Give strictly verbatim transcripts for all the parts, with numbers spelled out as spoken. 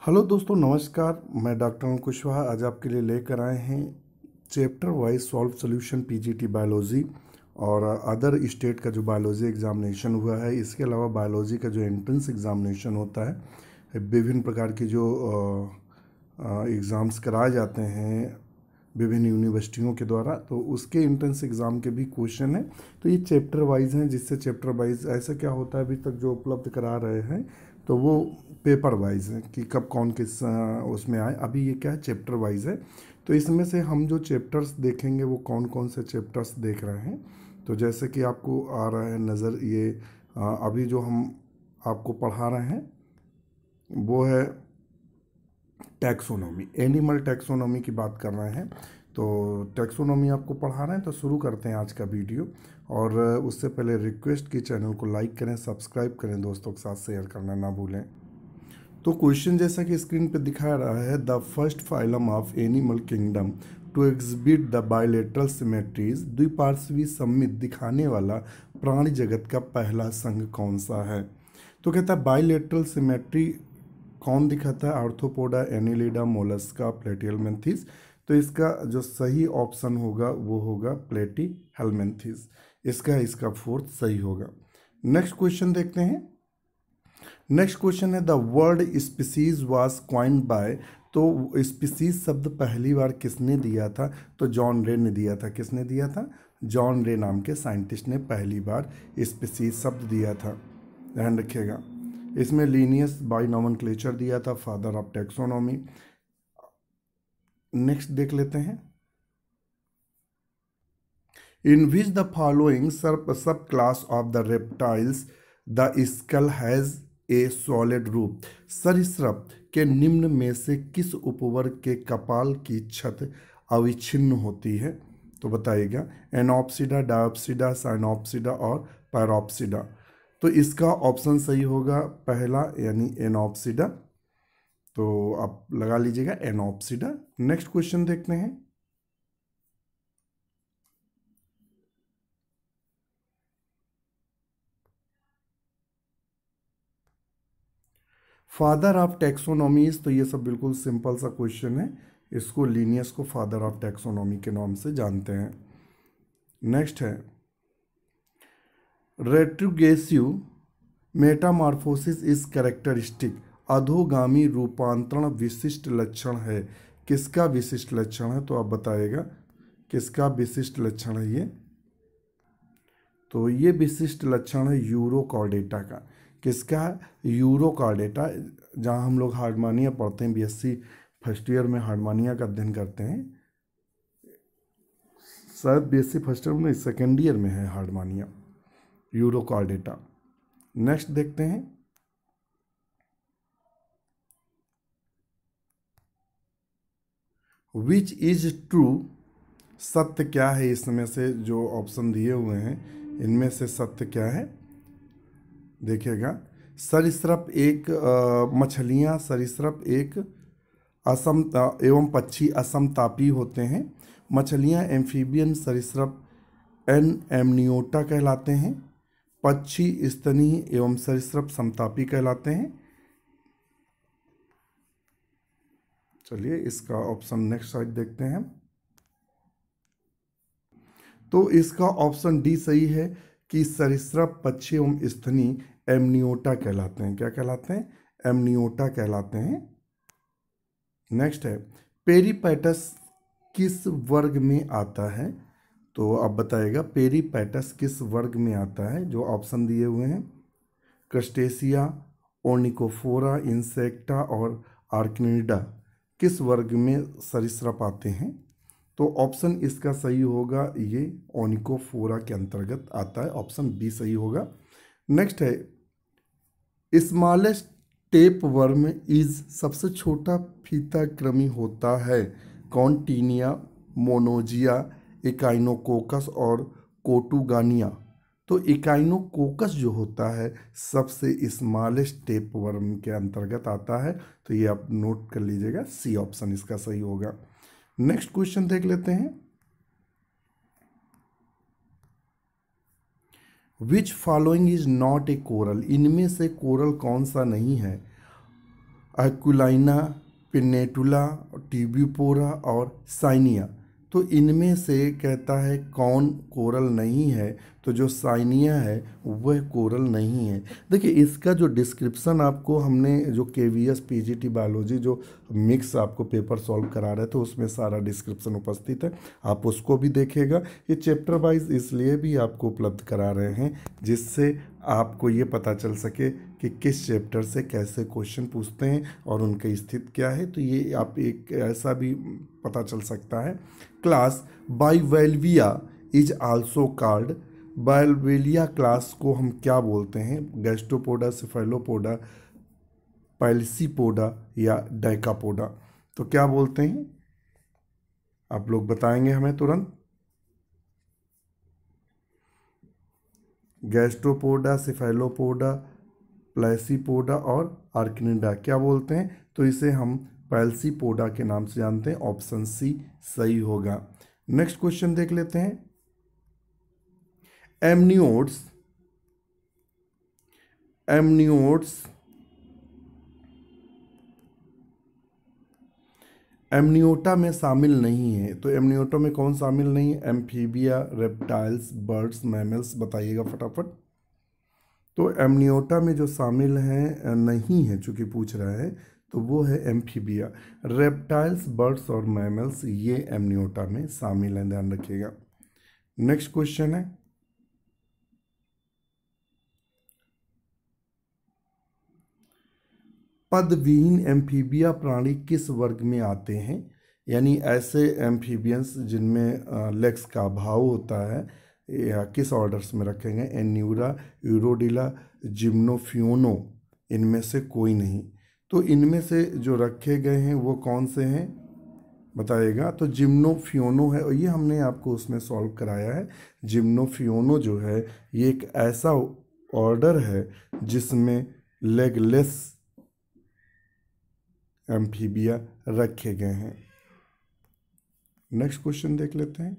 Hello दोस्तों, नमस्कार। मैं डॉक्टर अंकुश कुशवाहा आज आपके लिए लेकर आए हैं chapter wise solve solution PGT biology और अदर स्टेट का जो बायोलॉजी एग्जामिनेशन हुआ है। इसके अलावा बायोलॉजी का जो एंट्रेंस एग्जामिनेशन होता है, विभिन्न प्रकार की जो एग्ज़ाम्स कराए जाते हैं विभिन्न यूनिवर्सिटियों के द्वारा, तो उसके एंट्रेंस एग्ज़ाम के भी क्वेश्चन है। तो ये चैप्टर वाइज हैं, जिससे चैप्टर वाइज ऐसा क्या होता है, अभी तक जो उपलब्ध करा रहे हैं तो वो पेपर वाइज है कि कब कौन किस उसमें आए। अभी ये क्या है, चैप्टर वाइज है। तो इसमें से हम जो चैप्टर्स देखेंगे वो कौन कौन से चैप्टर्स देख रहे हैं। तो जैसे कि आपको आ रहा है नज़र, ये अभी जो हम आपको पढ़ा रहे हैं वो है टैक्सोनॉमी, एनिमल टैक्सोनॉमी की बात कर रहे हैं। तो टैक्सोनॉमी आपको पढ़ा रहे हैं, तो शुरू करते हैं आज का वीडियो। और उससे पहले रिक्वेस्ट की चैनल को लाइक करें, सब्सक्राइब करें, दोस्तों के साथ शेयर करना ना भूलें। तो क्वेश्चन जैसा कि स्क्रीन पे दिखा रहा है, the first phylum of animal kingdom to exhibit the bilateral symmetries, द्विपार्श्वी सममित दिखाने वाला प्राणी जगत का पहला संघ कौन सा है। तो कहता है बायलेटरल सिमेट्री कौन दिखाता है, आर्थ्रोपोडा, एनिलिडा, मोलस्का, प्लेटीहेल्मिन्थेस। तो इसका जो सही ऑप्शन होगा वो होगा प्लेटीहेल्मिन्थेस। इसका इसका फोर्थ सही होगा। नेक्स्ट क्वेश्चन देखते हैं। नेक्स्ट क्वेश्चन है the word species was coined by, तो स्पीसीज शब्द पहली बार किसने दिया था, तो जॉन रे ने दिया था। किसने दिया था? जॉन रे नाम के साइंटिस्ट ने पहली बार स्पीसीज शब्द दिया था, ध्यान रखिएगा। इसमें लीनियस बाय नोमेनक्लेचर दिया था, फादर ऑफ टैक्सोनॉमी। नेक्स्ट देख लेते हैं। In which the following sub class of the reptiles the skull has a solid roof, सरीसृप के निम्न में से किस उपवर्ग के कपाल की छत अविच्छिन्न होती है, तो बताइएगा। एनॉप्सिडा, डायोप्सिडा, साइनोप्सिडा और पैरोप्सिडा। तो इसका ऑप्शन सही होगा पहला, यानी एनॉप्सिडा। तो आप लगा लीजिएगा एनॉप्सिडा। नेक्स्ट क्वेश्चन देखते हैं। फादर ऑफ टैक्सोनॉमीज, तो ये सब बिल्कुल सिंपल सा क्वेश्चन है। इसको लीनियस को फादर ऑफ टैक्सोनॉमी के नाम से जानते हैं। नेक्स्ट है रेट्रोग्रेसिव मेटामॉर्फोसिस इज कैरेक्टरिस्टिक, अधोगामी रूपांतरण विशिष्ट लक्षण है। किसका विशिष्ट लक्षण है, तो आप बताइएगा किसका विशिष्ट लक्षण है ये। तो ये विशिष्ट लक्षण है यूरोकॉर्डेटा का। किसका? यूरोकॉर्डेटा। जहाँ हम लोग हार्डमानिया पढ़ते हैं, बीएससी फर्स्ट ईयर में हार्डमानिया का अध्ययन करते हैं, शायद बीएससी फर्स्ट ईयर में सेकेंड ईयर में है हार्डमानिया, यूरोकॉर्डेटा। नेक्स्ट देखते हैं। विच इज ट्रू, सत्य क्या है। इसमें से जो ऑप्शन दिए हुए हैं इनमें से सत्य क्या है, देखिएगा। सरीसृप एक मछलियाँ सरीसृप एक असम एवं पक्षी असमतापी होते हैं। मछलियाँ एम्फीबियन सरीसृप एन एमनियोटा कहलाते हैं। पक्षी स्तनीय एवं सरीसृप समतापी कहलाते हैं। चलिए इसका ऑप्शन नेक्स्ट साइड देखते हैं। तो इसका ऑप्शन डी सही है कि सरीसृप पक्षी एवं स्तनीय एमनियोटा कहलाते हैं। क्या कहलाते हैं? एमनियोटा कहलाते हैं। नेक्स्ट है पेरीपैटस किस वर्ग में आता है, तो आप बताइएगा पेरीपैटस किस वर्ग में आता है। जो ऑप्शन दिए हुए हैं क्रस्टेशिया, ओर्निकोफोरा, इंसेक्टा और आर्किनिडा, किस वर्ग में सरीसृप आते हैं। तो ऑप्शन इसका सही होगा, ये ओर्निकोफोरा के अंतर्गत आता है। ऑप्शन बी सही होगा। नेक्स्ट है स्मॉलेस्ट टेप वर्म इज, सबसे छोटा फीता कृमि होता है। कॉन्टीनिया, मोनोजिया, इकाइनोकोकस और कोटुगानिया। तो इकाइनोकोकस जो होता है सबसे स्मॉलेस्ट टेप वर्म के अंतर्गत आता है। तो ये आप नोट कर लीजिएगा, सी ऑप्शन इसका सही होगा। नेक्स्ट क्वेश्चन देख लेते हैं। Which following is not a coral, इनमें से कोरल कौन सा नहीं है। एक्विलाइना, पिनेटुला, ट्यूबिपोरा और साइनिया। तो इनमें से कहता है कौन कोरल नहीं है, तो जो साइनिया है वह कोरल नहीं है। देखिए इसका जो डिस्क्रिप्शन आपको हमने जो केवीएस पीजीटी बायोलॉजी जो मिक्स आपको पेपर सॉल्व करा रहे थे उसमें सारा डिस्क्रिप्शन उपस्थित है, आप उसको भी देखिएगा। ये चैप्टर वाइज इसलिए भी आपको उपलब्ध करा रहे हैं जिससे आपको ये पता चल सके कि किस चैप्टर से कैसे क्वेश्चन पूछते हैं और उनकी स्थिति क्या है। तो ये आप एक ऐसा भी पता चल सकता है। Class bivalvia is also called, bivalvia class को हम क्या बोलते हैं? गैस्ट्रोपोडा, सेफेलोपोडा, पैलिसीपोडा या डाइकापोडा। तो क्या बोलते हैं आप लोग बताएंगे हमें तुरंत? गैस्ट्रोपोडा, सेफेलोपोडा, प्लेसीपोडा और आर्किनिडा क्या बोलते हैं? तो इसे हम पैलिसीपोडा के नाम से जानते हैं। ऑप्शन सी सही होगा। नेक्स्ट क्वेश्चन देख लेते हैं। एमनियोट्स एमनियोट्स एमनियोटा में शामिल नहीं है। तो एमनियोटा में कौन शामिल नहीं है? एम्फीबिया, रेप्टाइल्स, बर्ड्स, मैमल्स, बताइएगा फटाफट। तो एमनियोटा में जो शामिल हैं नहीं है, चूंकि पूछ रहा है, तो वो है एम्फीबिया। रेप्टाइल्स, बर्ड्स और मैमल्स ये एमनियोटा में शामिल हैं, ध्यान रखिएगा। नेक्स्ट क्वेश्चन है, पदविहीन एम्फीबिया प्राणी किस वर्ग में आते हैं? यानी ऐसे एम्फीबियंस जिनमें लेग्स का अभाव होता है या किस ऑर्डर्स में रखेंगे? एन्यूरा, यूरोडिला, जिम्नोफियोनो, इनमें से कोई नहीं। तो इनमें से जो रखे गए हैं वो कौन से हैं बताइएगा? तो जिम्नोफियोनो है, और ये हमने आपको उसमें सॉल्व कराया है। जिम्नोफियोनो जो है ये एक ऐसा ऑर्डर है जिसमें लेगलेस एम्फीबिया रखे गए हैं। नेक्स्ट क्वेश्चन देख लेते हैं।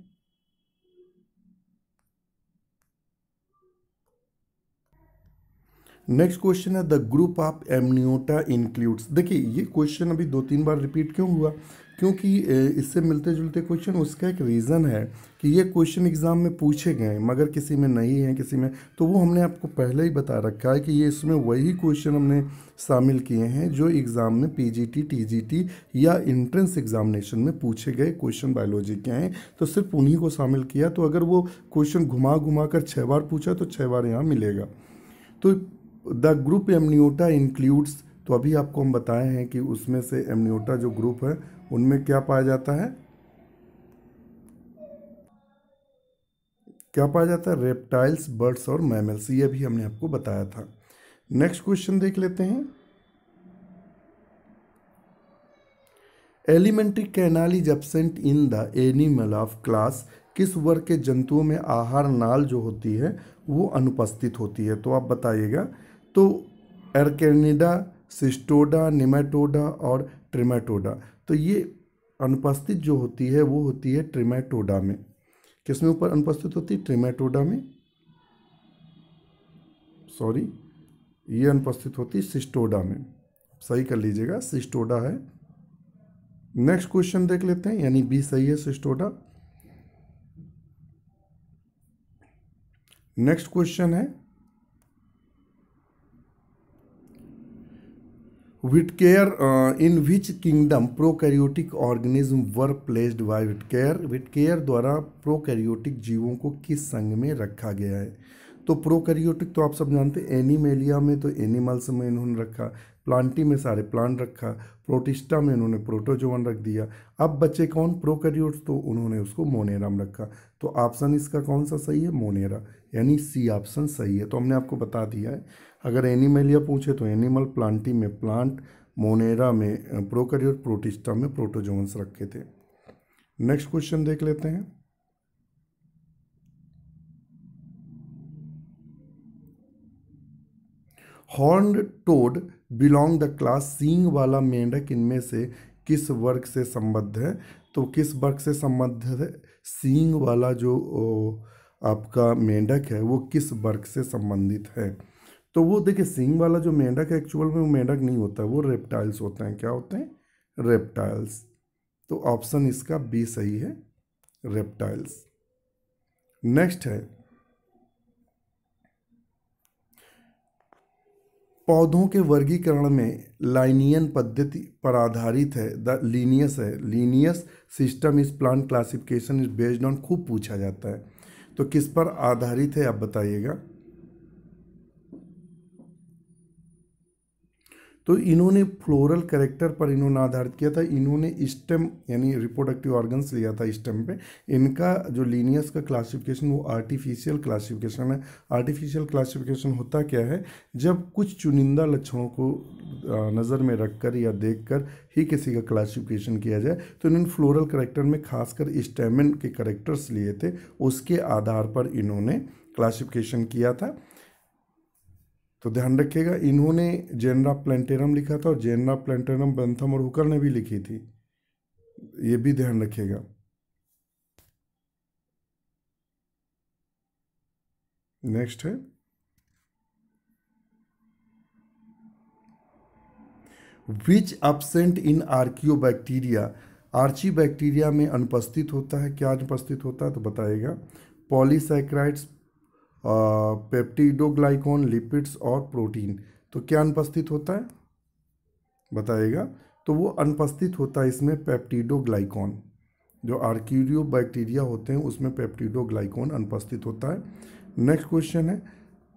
नेक्स्ट क्वेश्चन है the group of amniota includes. देखिए ये क्वेश्चन अभी दो तीन बार रिपीट क्यों हुआ? क्योंकि इससे मिलते जुलते क्वेश्चन, उसका एक रीज़न है कि ये क्वेश्चन एग्ज़ाम में पूछे गए मगर किसी में नहीं है, किसी में, तो वो हमने आपको पहले ही बता रखा है कि ये इसमें वही क्वेश्चन हमने शामिल किए हैं जो एग्ज़ाम में पीजीटी, टीजीटी या इंट्रेंस एग्जामिनेशन में पूछे गए क्वेश्चन बायोलॉजी के हैं, तो सिर्फ उन्हीं को शामिल किया। तो अगर वो क्वेश्चन घुमा घुमा कर छः बार पूछा तो छः बार यहाँ मिलेगा। तो द ग्रुप एमनियोटा इंक्लूड्स, तो अभी आपको हम बताए हैं कि उसमें से एमनियोटा जो ग्रुप है उनमें क्या पाया जाता है? क्या पाया जाता है? रेप्टाइल्स, बर्ड्स और मैमल्स, ये भी हमने आपको बताया था। नेक्स्ट क्वेश्चन देख लेते हैं। Alimentary canal is absent in the animal of class, किस वर्ग के जंतुओं में आहार नाल जो होती है वो अनुपस्थित होती है? तो आप बताइएगा। तो एरकेनिडा, सिस्टोडा, निमेटोडा और ट्रिमेटोडा। तो ये अनुपस्थित जो होती है वो होती है ट्रिमेटोडा में। किसमें ऊपर अनुपस्थित होती है? ट्रिमेटोडा में, सॉरी ये अनुपस्थित होती है सिस्टोडा में, सही कर लीजिएगा, सिस्टोडा है। नेक्स्ट क्वेश्चन देख लेते हैं, यानी बी सही है, सिस्टोडा। नेक्स्ट क्वेश्चन है Whittaker in which kingdom prokaryotic organism were placed by Whittaker, Whittaker द्वारा प्रोकैरियोटिक जीवों को किस संघ में रखा गया है? तो प्रोकैरियोटिक तो आप सब जानते हैं, एनिमेलिया में तो एनिमल्स में इन्होंने रखा, प्लांटी में सारे प्लांट रखा, प्रोटिस्टा में इन्होंने प्रोटोजोवन रख दिया। अब बचे कौन? प्रोकैरियोट्स, तो उन्होंने उसको मोनेरा में रखा। तो ऑप्शन इसका कौन सा सही है? मोनेरा, यानी सी ऑप्शन सही है। तो हमने आपको बता दिया है, अगर एनिमेलिया पूछे तो एनिमल, प्लांटी में प्लांट, मोनेरा में प्रोकैरियोट, प्रोटिस्टा में प्रोटोजोन्स रखे थे। नेक्स्ट क्वेश्चन देख लेते हैं। Horned toad belong the class, सींग वाला मेंढक इनमें से किस वर्ग से संबद्ध है? तो किस वर्ग से संबद्ध है? सींग वाला जो आपका मेंढक है वो किस वर्ग से संबंधित है? तो वो देखिए सींग वाला जो मेंढक है एक्चुअल में वो मेंढक नहीं होता है, वो रेप्टाइल्स होते हैं। क्या होते हैं? रेप्टाइल्स। तो ऑप्शन इसका बी सही है, रेप्टाइल्स। नेक्स्ट है, पौधों के वर्गीकरण में लाइनियन पद्धति पर आधारित है, द लीनियस है, Linnaeus system is plant classification is based on, खूब पूछा जाता है। तो किस पर आधारित है आप बताइएगा। तो इन्होंने फ्लोरल कैरेक्टर पर इन्होंने आधारित किया था। इन्होंने स्टेम यानी रिप्रोडक्टिव ऑर्गन्स लिया था स्टेम पे। इनका जो लीनियस का क्लासिफिकेशन वो आर्टिफिशियल क्लासिफिकेशन है। आर्टिफिशियल क्लासिफिकेशन होता क्या है, जब कुछ चुनिंदा लक्षणों को नज़र में रखकर या देखकर ही किसी का क्लासिफिकेशन किया जाए, तो इन्होंने फ्लोरल कैरेक्टर में खासकर स्टेमन के कैरेक्टर्स लिए थे, उसके आधार पर इन्होंने क्लासिफिकेशन किया था। तो ध्यान रखिएगा, इन्होंने जेनरा प्लेंटेरम लिखा था और जेनरा प्लेंटेरम बंथम और हुकर ने भी लिखी थी, ये भी ध्यान रखिएगा। नेक्स्ट है, which absent in archaebacteria, archaebacteria में अनुपस्थित होता है। क्या अनुपस्थित होता है तो बताइएगा। पॉलीसैकेराइड्स, पेप्टिडोग्लाइकॉन, लिपिड्स और प्रोटीन। तो क्या अनुपस्थित होता है बताइएगा। तो वो अनुपस्थित होता है इसमें पेप्टिडोग्लाइकॉन। जो आर्कियो बैक्टीरिया होते हैं उसमें पेप्टिडोग्लाइकॉन अनुपस्थित होता है। नेक्स्ट क्वेश्चन है,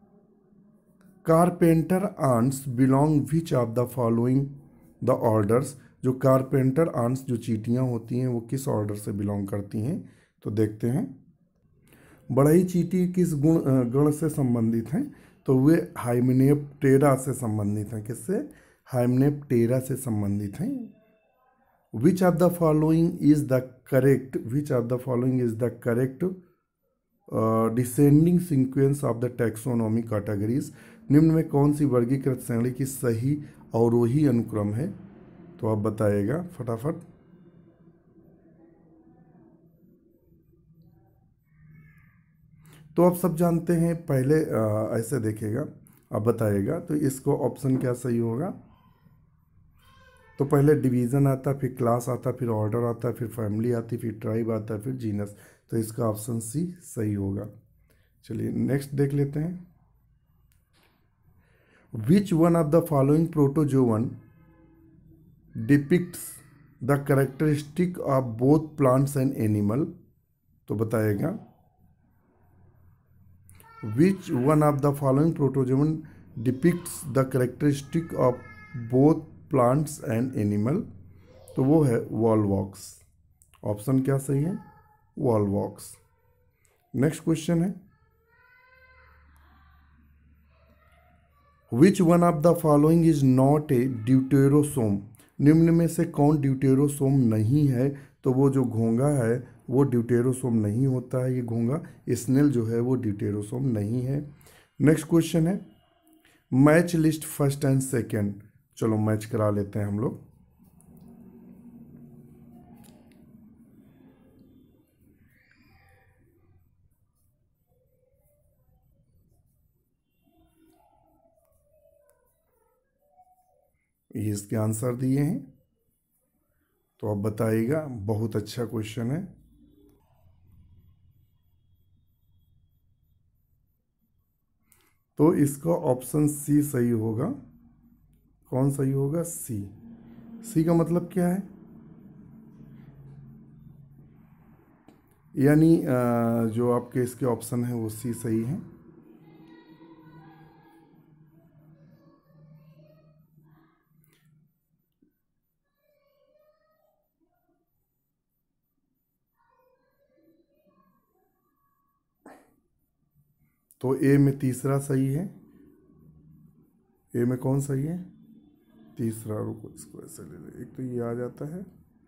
carpenter ants belong which of the following the orders. जो कारपेंटर आंट्स जो चींटियाँ होती हैं वो किस ऑर्डर से बिलोंग करती हैं तो देखते हैं। बढ़ई चींटी किस गुण गण से संबंधित हैं तो वे हाइमेनेप्टेरा से संबंधित हैं। किससे? हाइमेनेप्टेरा से संबंधित हैं। Which of the following is the correct which of the following is the correct descending sequence of the taxonomy categories. निम्न में कौन सी वर्गीकृत श्रेणी की सही अवरोही अनुक्रम है तो आप बताइएगा फटाफट। तो आप सब जानते हैं, पहले आ, ऐसे देखिएगा, आप बताइएगा तो इसको ऑप्शन क्या सही होगा। तो पहले डिवीज़न आता, फिर क्लास आता, फिर ऑर्डर आता, फिर फैमिली आती, फिर ट्राइब आता, फिर जीनस। तो इसका ऑप्शन सी सही होगा। चलिए नेक्स्ट देख लेते हैं। Which one of the following protozoan depicts the characteristic of both plants and animal. तो बताइएगा, which one of the following protozoan depicts the characteristic of both plants and animal. तो वो है वॉलवॉक्स। ऑप्शन क्या सही है? वॉलवॉक्स। नेक्स्ट क्वेश्चन है, which one of the following is not a deuterostome. निम्न में से कौन ड्यूटेरोसोम नहीं है तो वो जो घोंगा है वो ड्यूटेरोसोम नहीं होता है। ये घोंगा स्नेल जो है वो ड्यूटेरोसोम नहीं है। नेक्स्ट क्वेश्चन है, match list first and second. चलो मैच करा लेते हैं हम लोग। ये इसके आंसर दिए हैं तो आप बताइएगा। बहुत अच्छा क्वेश्चन है। तो इसका ऑप्शन सी सही होगा। कौन सही होगा? सी। सी का मतलब क्या है? यानी जो आपके इसके ऑप्शन है वो सी सही है। तो ए में तीसरा सही है। ए में कौन सही है? तीसरा। रुको इसको ऐसे ले ले, एक तो ये आ जाता है।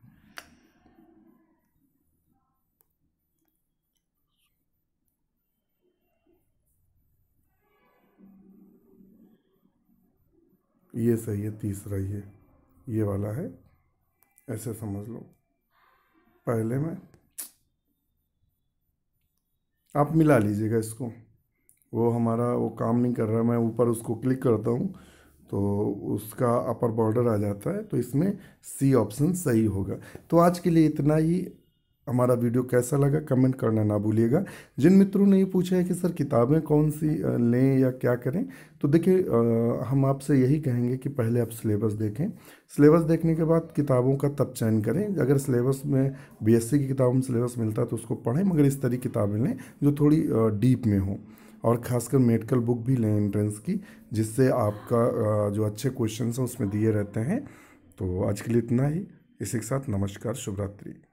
ये सही है, तीसरा ये ये वाला है, ऐसे समझ लो। पहले में आप मिला लीजिएगा इसको, वो हमारा वो काम नहीं कर रहा। मैं ऊपर उसको क्लिक करता हूँ तो उसका अपर बॉर्डर आ जाता है, तो इसमें सी ऑप्शन सही होगा। तो आज के लिए इतना ही। हमारा वीडियो कैसा लगा कमेंट करना ना भूलिएगा। जिन मित्रों ने ये पूछा है कि सर किताबें कौन सी अ, लें या क्या करें, तो देखिए अ, हम आपसे यही कहेंगे कि पहले आप सिलेबस देखें। सिलेबस देखने के बाद किताबों का तब चयन करें। अगर सिलेबस में बीएससी की किताबों में सिलेबस मिलता है तो उसको पढ़ें, मगर इस तरह की किताबें लें जो थोड़ी डीप में हो। और ख़ासकर मेडिकल बुक भी लें एंट्रेंस की, जिससे आपका अ, जो अच्छे क्वेश्चंस हैं उसमें दिए रहते हैं। तो आज के लिए इतना ही। इसी के साथ नमस्कार, शुभ रात्रि।